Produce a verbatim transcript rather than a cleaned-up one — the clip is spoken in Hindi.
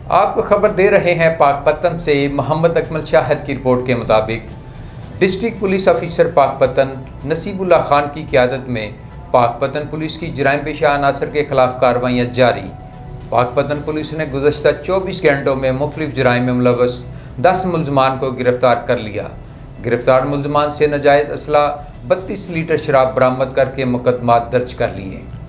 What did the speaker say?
आपको खबर दे रहे हैं पाकपतन से। मोहम्मद अकमल शाहिद की रिपोर्ट के मुताबिक district police officer Pakpattan Naseebullah Khan की क़यादत में पाकपतन पुलिस की जराइम पेशा अनासर के खिलाफ कार्रवाइयाँ जारी। पाकपतन पुलिस ने गुज़श्ता चौबीस घंटों में मुख्तलिफ जराइम में मुलव्वस दस मुलजमान को गिरफ्तार कर लिया। गिरफ्तार मुलजमान से नाजायज़ असला बत्तीस लीटर शराब बरामद करके मुकदमा दर्ज कर लिए।